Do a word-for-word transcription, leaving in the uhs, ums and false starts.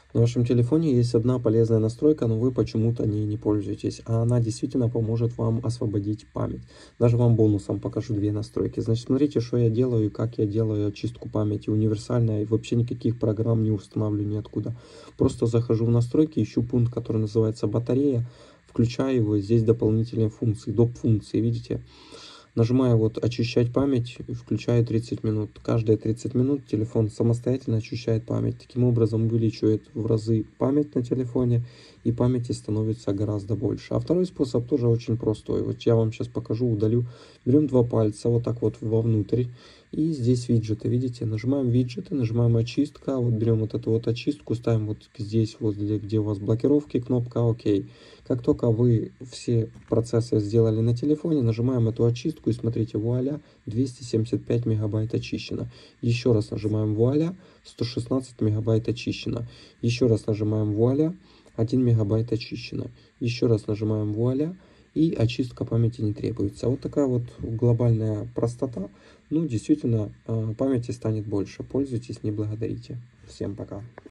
На вашем телефоне есть одна полезная настройка, но вы почему-то ней не пользуетесь, а она действительно поможет вам освободить память. Даже вам бонусом покажу две настройки. Значит, смотрите, что я делаю и как я делаю очистку памяти. Универсальная, и вообще никаких программ не устанавливаю ниоткуда. Просто захожу в настройки, ищу пункт, который называется батарея, включаю его, здесь дополнительные функции, доп. Функции, видите? Нажимаю вот очищать память и включаю тридцать минут. Каждые тридцать минут телефон самостоятельно очищает память. Таким образом увеличивает в разы память на телефоне, и памяти становится гораздо больше. А второй способ тоже очень простой. Вот я вам сейчас покажу, удалю. Берем два пальца вот так вот вовнутрь. И здесь виджеты, видите, нажимаем виджеты, нажимаем очистка, вот берем вот эту вот очистку, ставим вот здесь, вот где, где у вас блокировки, кнопка ОК. Как только вы все процессы сделали на телефоне, нажимаем эту очистку и смотрите, вуаля, двести семьдесят пять мегабайт очищено. Еще раз нажимаем вуаля, сто шестнадцать мегабайт очищено. Еще раз нажимаем вуаля, один мегабайт очищено. Еще раз нажимаем вуаля, и очистка памяти не требуется. Вот такая вот глобальная простота. Ну, действительно, памяти станет больше. Пользуйтесь, не благодарите. Всем пока.